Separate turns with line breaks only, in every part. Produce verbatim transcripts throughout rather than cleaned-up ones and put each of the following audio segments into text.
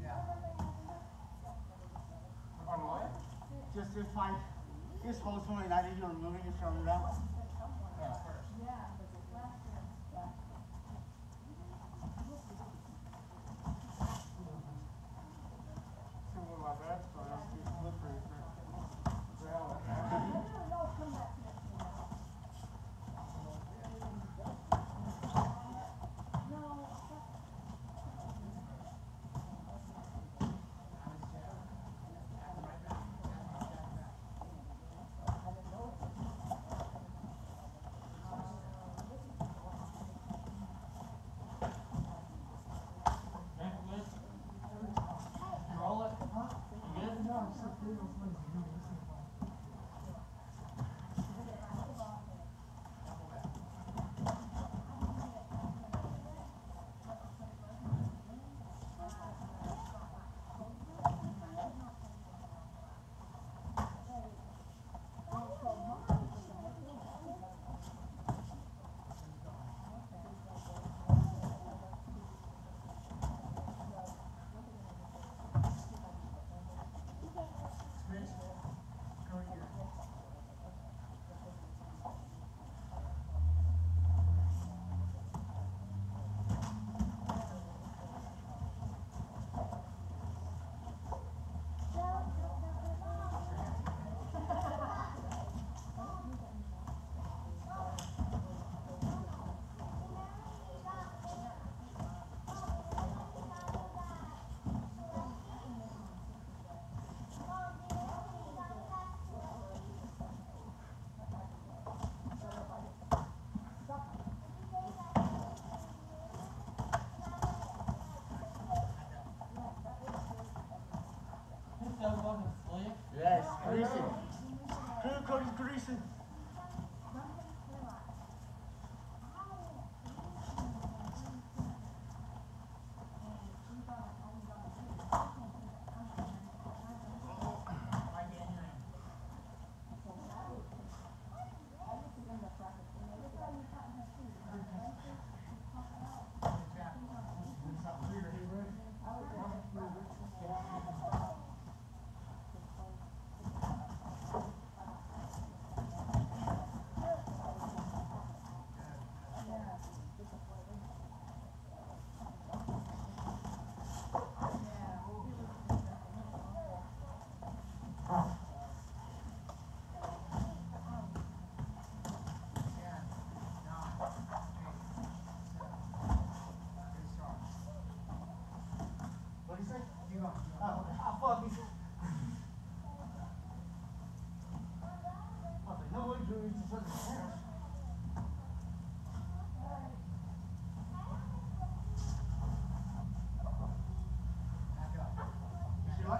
On what?
Just if I, this whole twenty that you're removing it from that.
Yeah, first. See where my back's going, I'm too slippery. Gravel. Roll it. You good?
Yes, greasy. Crew Cody's greasy. What do you say? You go. Oh, oh, fuck you. Fuck, no one doing this fucking house. You see what?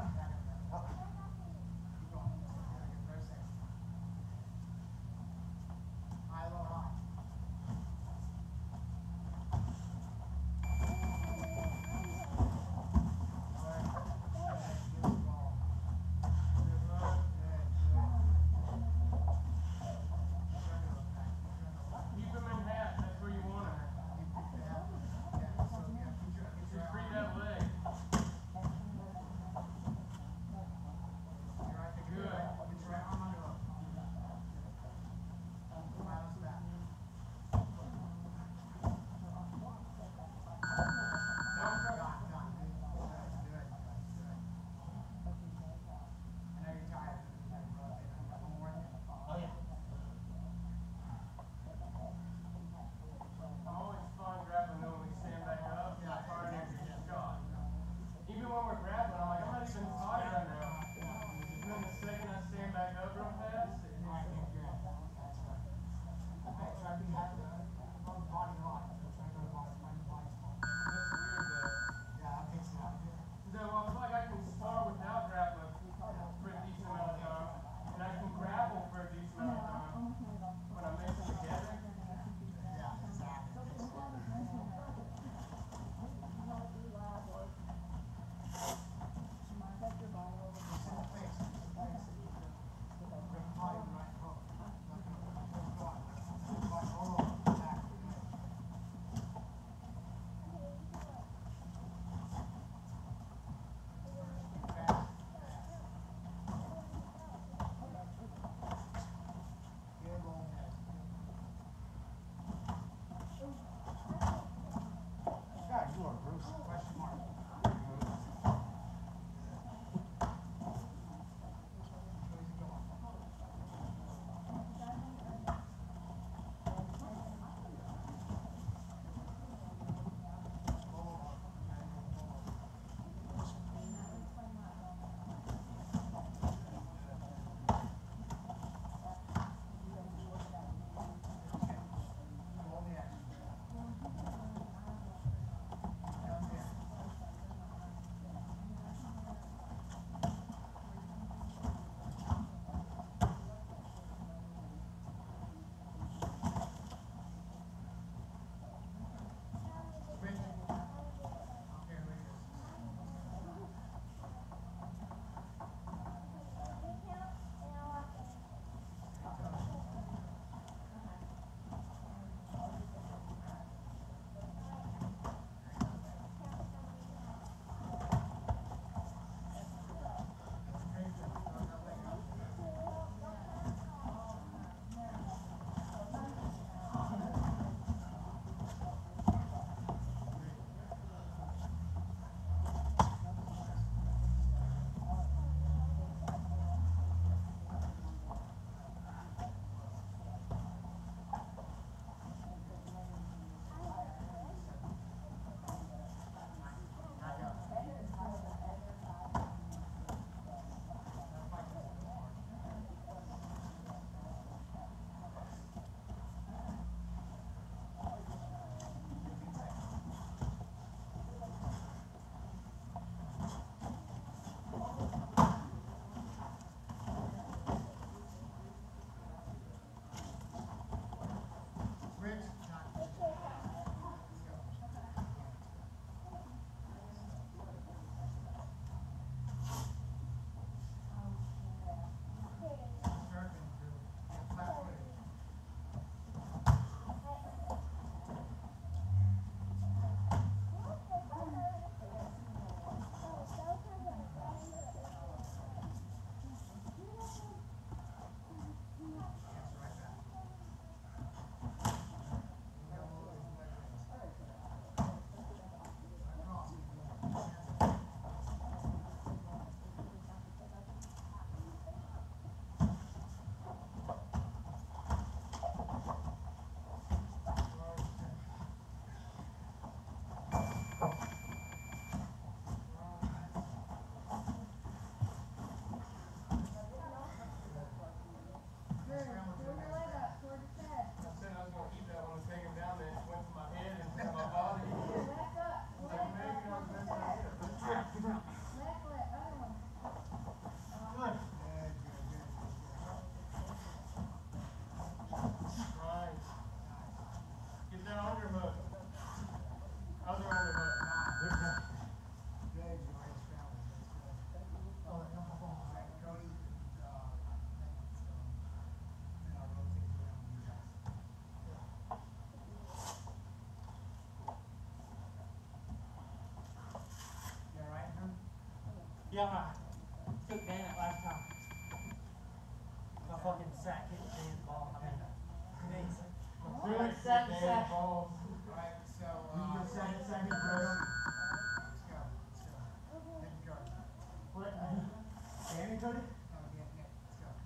Yeah, I took Dan that last time. My fucking sack hit Dan's ball. I mean, Dan's.
Good, second, second.
Balls. Right, so, uh.
You go second, second,
Let's
bro.
go, let's go. Hit the card.
What? Danny Cody?
No, yeah, yeah, let's go.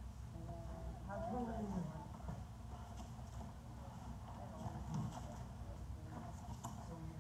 So we.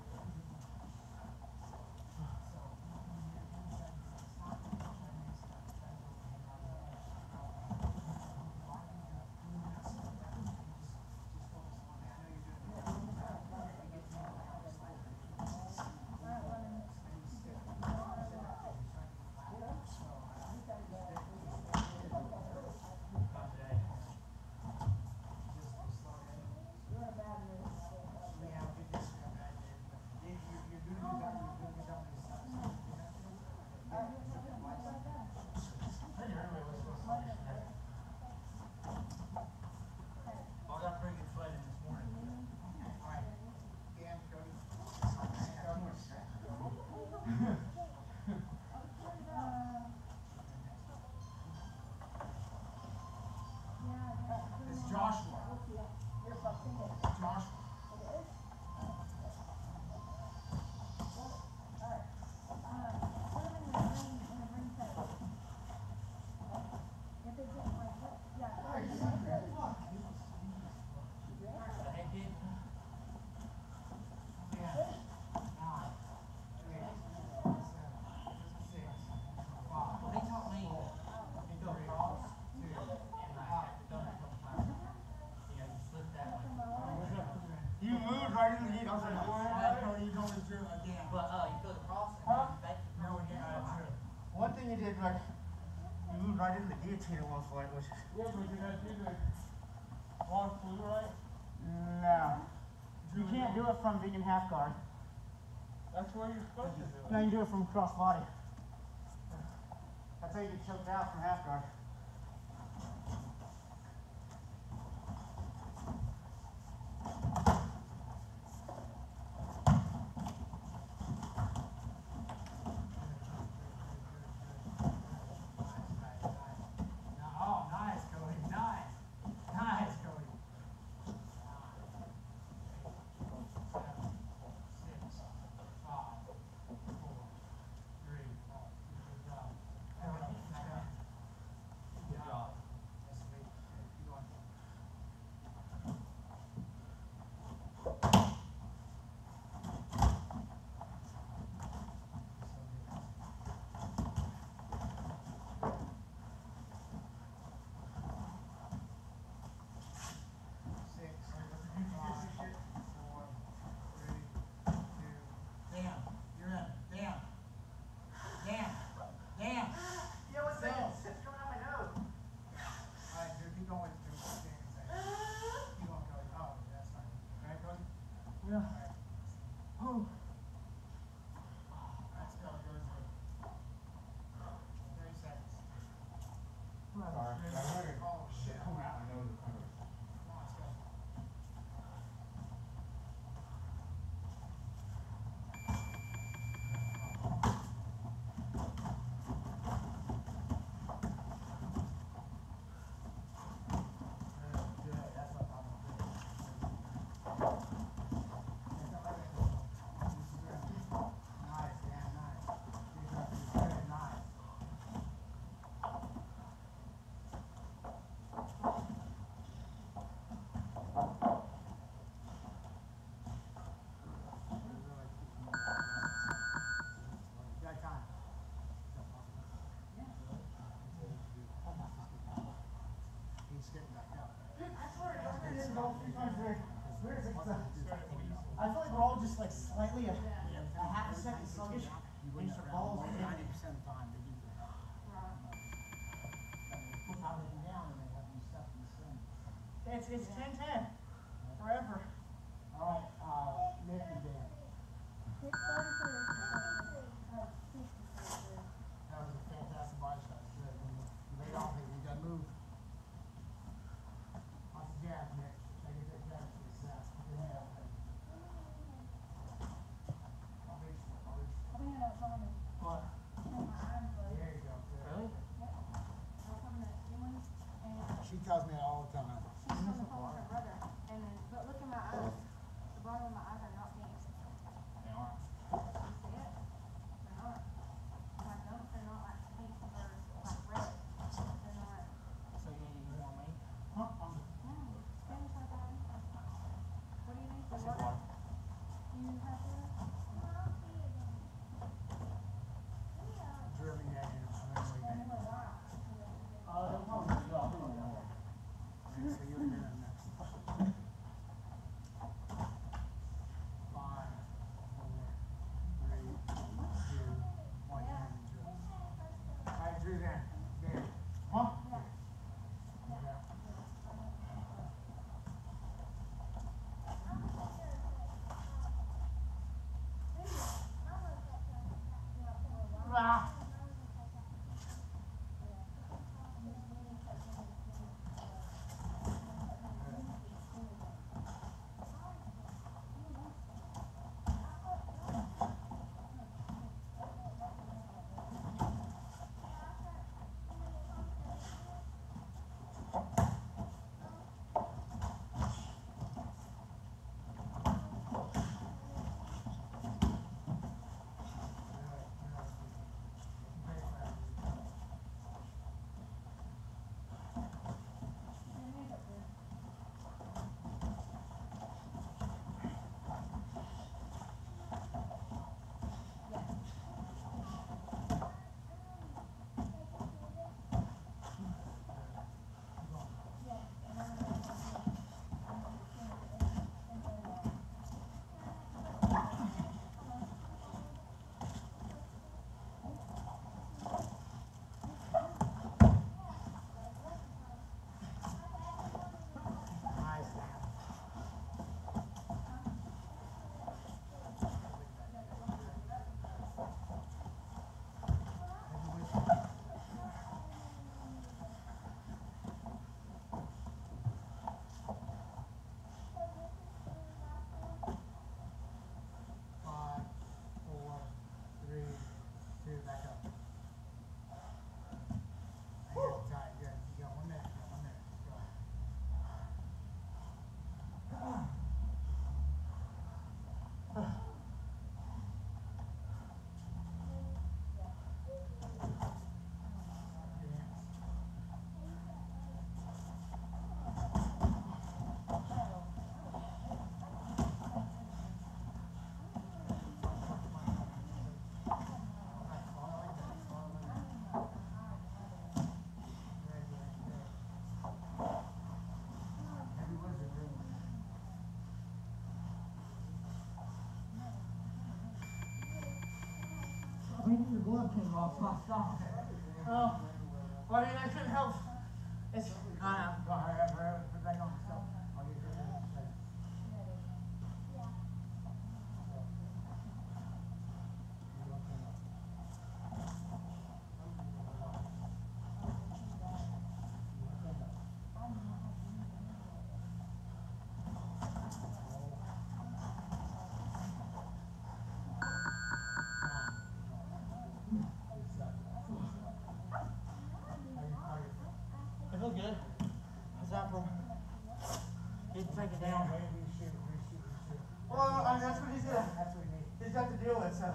I got pretty good fighting this morning.
Alright, Dan, Cody. It's Joshua. It's Joshua.
The head kid.
Yeah. Nine. Eight. Seven. Six. Five.
Well, he taught me to go across and I had to done it a couple times. You know, you slip that way.
You moved right in the heat. I was like, what?
Cody, you always do it again.
But uh, you go across and
Huh?
then back.
No, yeah, true.
One thing you did, like, you moved right into the guillotine at one point, which is.
Yeah, but you gotta do the long flu, right?
No. You can't do it from vegan half guard.
That's where you're supposed to do it.
No, you do it from cross body. That's how you get choked out from half guard.
Oh, nice, Cody. Nice. Nice, Cody. Seven, six, five, four, three. Good job. Good job. That's sweet. Keep going. Six, five, four, three, two. Dan, you're in. Dan. Dan. Dan.
Yeah, what's that? It's coming out my nose.
Alright, dude, keep going. Dude, keep saying it. Keep going, Cody. Oh, that's fine. Alright, Cody?
Yeah.
Alright.
Oh.
Let's go. Go to thirty seconds.
Sorry.
Oh, shit. Come on, let's go. Good, good. That's what I'm talking about. Nice, Dan, nice. Good, good, nice. You got time. He's getting back up.
I swear, don't didn't go three times there. Where is it? I feel like we're all just like slightly a, a half a second sluggish. And your balls in.
Ninety percent of the time they do that. Put everything down and they have you stuck in the sun.
It's it's ten ten. Forever.
Alright, uh, Nick and Dan. That was a fantastic body shot. Good. You laid off it. You gotta move. Lots of jab, Nick. Take it, take jab. Success. Put your hand up. I'll reach for it. I'll reach for it.
What?
Yeah, do that? There.
Huh? Ah. Five, four, three, two, back up. I got it tight, good. You got one minute, you got one minute. Go. Maybe your glove came off, so I stopped. Oh, well, I mean, that shouldn't help. It's, I don't know. All right, all right, put it back on. So, I'll get it in a second. I feel good. How's that for? He's take it down. Well, I mean, that's what he's gonna, that's what he needs. He's got to deal with, so.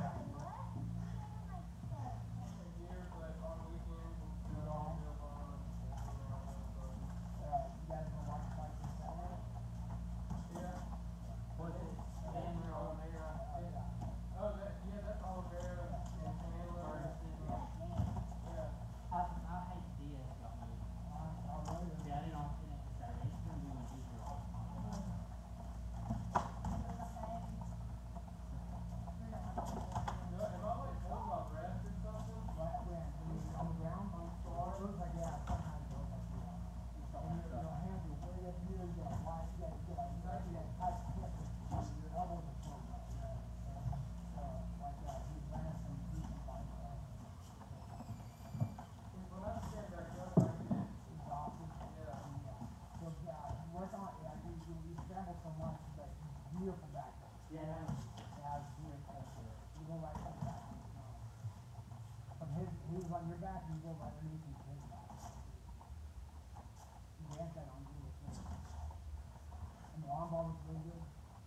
Beautiful back. Yeah. Yeah, it's beautiful. You go right from the back. From his, he was on your back, and you go right underneath his his back. You had that on you. And the arm ball was really good.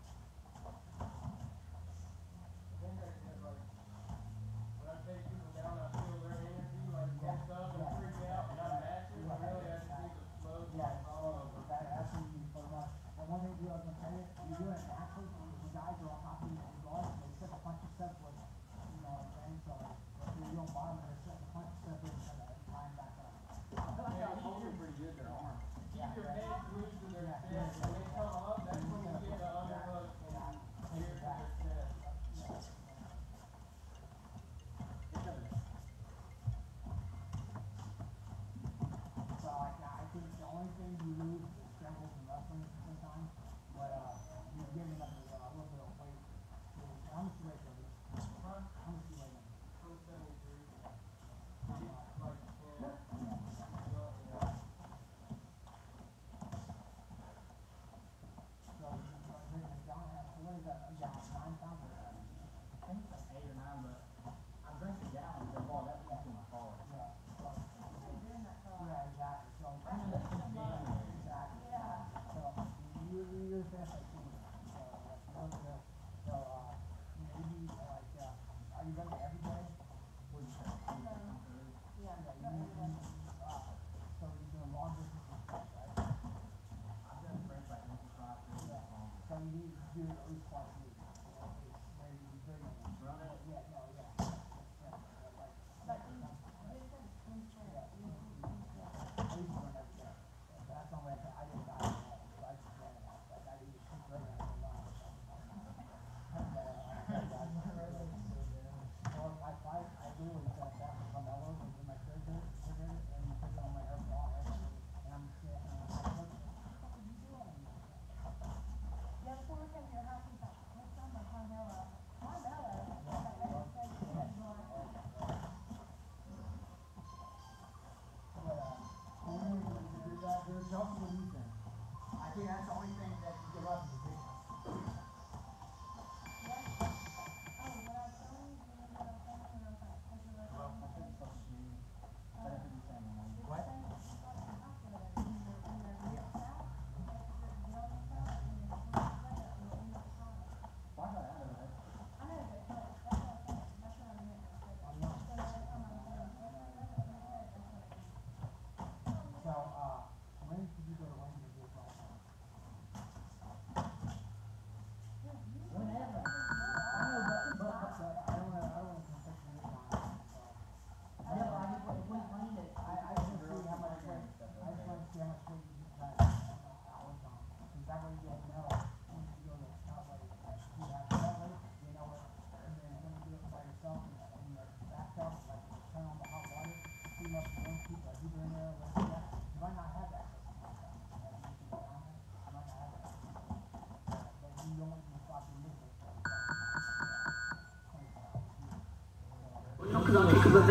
When I take people down, I feel their energy, like pumped up and freak out, and I'm matching, I really, I just need to slow
Yeah,
down all over.
that absolutely for much. And one thing you have to tell you, you do it naturally, the guys are on top of you and guard, and they set the punch and step with, you know what I'm saying? So, if you don't bottom, they're setting the punch and step in, and then climb back.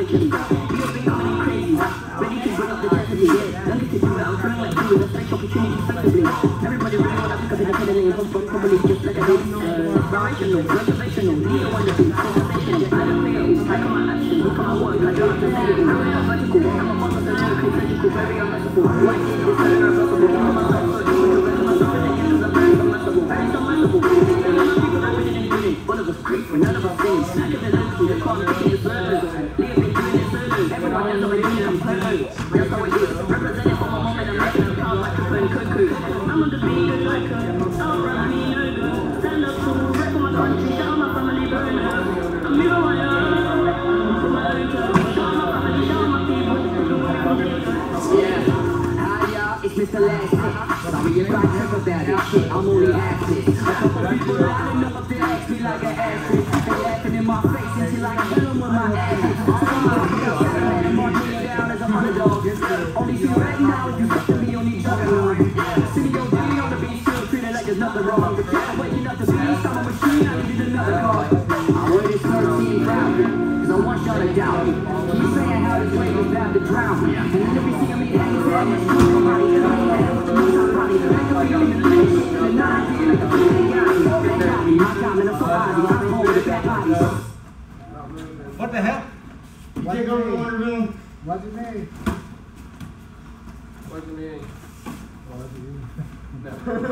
Mister Last Hit. Sorry if I trip about it, shit, I'm only acting. A couple people out enough to ask me like an asterisk. They laughing in my face until I kill them with my ass. I'm marching down as a underdog. Only feel right now if you look at me on each other. See me O D on the beach, still feeling like there's nothing wrong. But yeah, waking up the beast, I'm a machine, I needed another car. I waited thirteen rounds, cause I want y'all to doubt me. Keep saying how this wave is about to drown me. And then if you see me hang his head, it's true, somebody coming in with the news, I'm probably the back of me on the list. And now I feel like a big guy. They got me, my time, and I'm so high, I'm home with the bad bodies.
What the hell? You can't go to the water room.
What's your name?
What's your name?
What's your name?
No.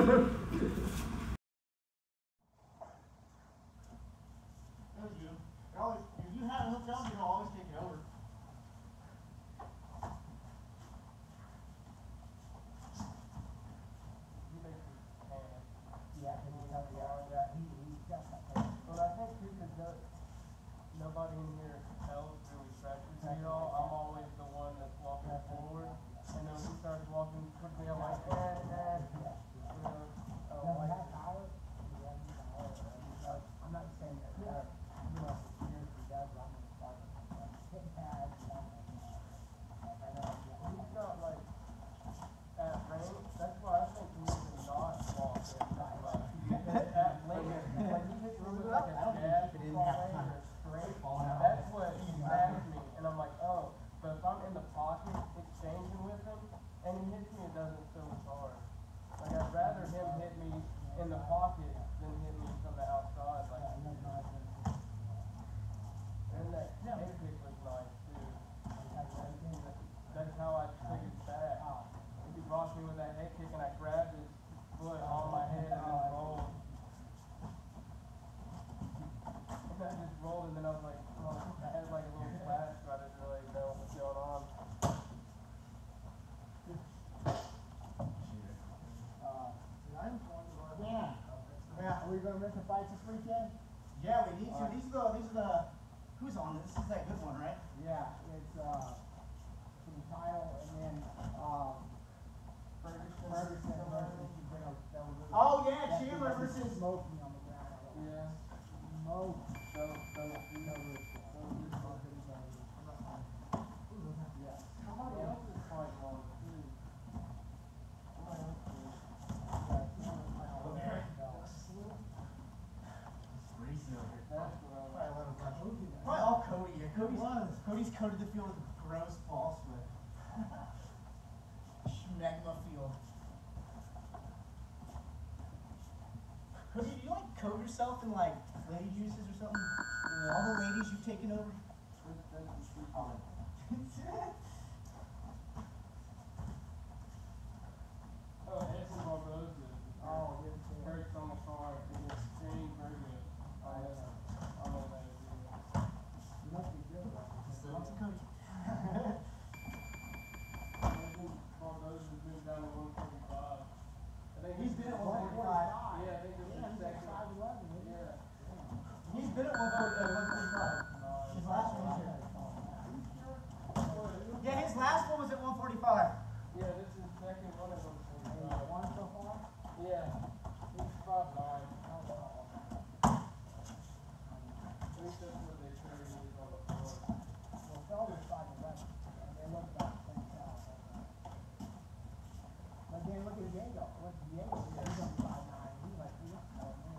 There we go. Always, if you have it hooked up, you can always take it over.
Yeah, can you help me out? Yeah, he, he's got that.
But I think because no, nobody in here else really practices me at all, I'm always the one that's walking forward. And then when he starts walking towards me, I'm like, eh, eh. You know, I don't
Does he
like
have
it.
power? He doesn't have power. Because I'm not saying that, uh, you know, security does, I'm gonna start with that. Hit pads, you know, and, uh, like I know, yeah, I'm
He's
not-
not like at range. That's why I think he needs to not walk in that much. At length, like he hits me with like a jab falling or straight, that's what snaps me. And I'm like, oh, but if I'm in the pocket exchanging with him and he hits me, it doesn't feel as hard. Like I'd rather him hit me in the pocket than hit me from the outside. Like,
I'm not gonna-
and that head kick was nice too. That's how I took it back. He rocked me with that head kick and I grabbed his foot on my head and then rolled. And I just rolled and then I was like, oh, I had like a little flash, so I didn't really know what was going on.
Uh, yeah. Yeah, are we gonna rent the fights this weekend?
Yeah, we need to. These are the, these are the, who's on this? This is that good one, right?
Yeah, it's, uh, for the title, and then, um, Ferguson, Ferguson versus, you know, that was really.
Oh, yeah,
that-
Chandler
that
versus-
Smoked me on the ground.
Yeah.
Smoked.
So, so, you know,
Yeah.
somebody else is fighting on it too. Somebody else is. That's what I like.
Probably all Cody. Yeah, Cody's, Cody's coated the field with gross ball sweat. Schmegma field. Cody, do you like coat yourself in like lady juices or something? All the ladies you've taken over?
That's- that's the truth. Oh, Edson Barboza.
Oh, yeah, yeah.
Breaks on the car. It was Shane Berger. I know. I know that is.
You must be good, though.
So, what's Cody?
Edson Barboza's moved down to one forty-five. I think
He's been at one forty-five.
Yeah, I think this
Yeah,
is
he's like
second.
five eleven, isn't he?
Yeah.
He's been at one forty-five. His last one was here. Yeah, his last one was at one forty-five.
Yeah, this is second one of them.
Hey, you want it so far?
Yeah. He's five nine. At least that's what they say he is on the floor.
Well, Felder's five eleven, and they look about the same size. But then look at Diego, look at Diego, he's only five nine, he's like, he looks like a man.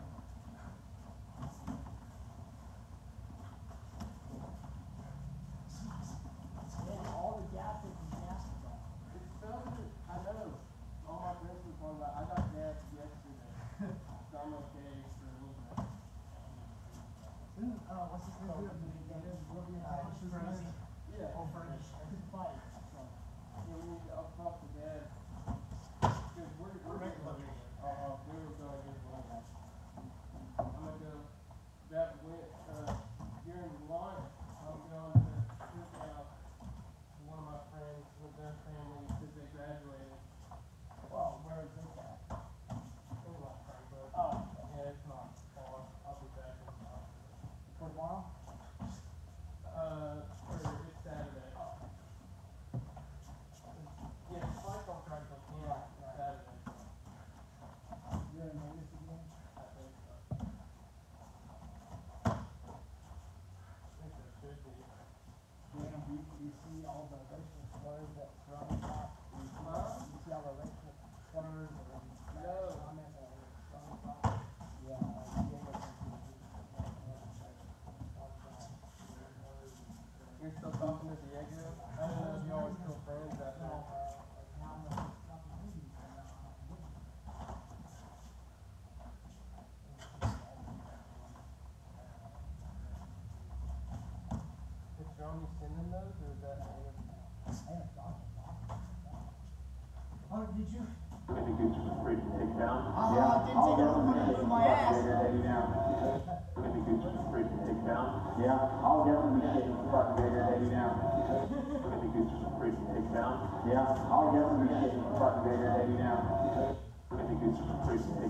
Yeah, I'll definitely get some fucking Vader Day now. I think it's pretty big.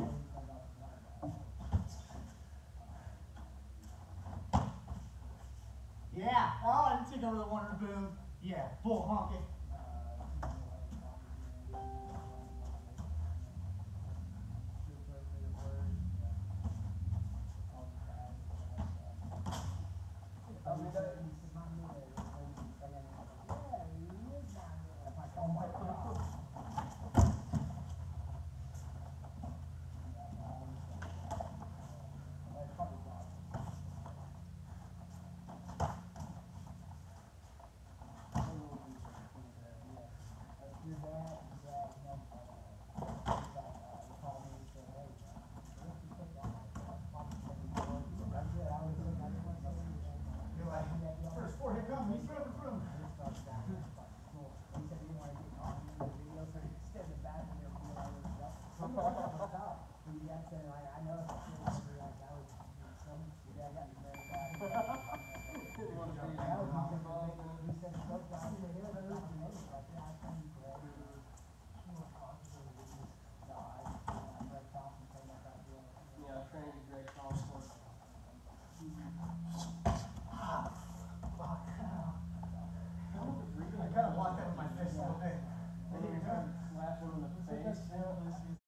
Yeah. Oh, I didn't take over the Wonder Boom. Yeah, bull honking.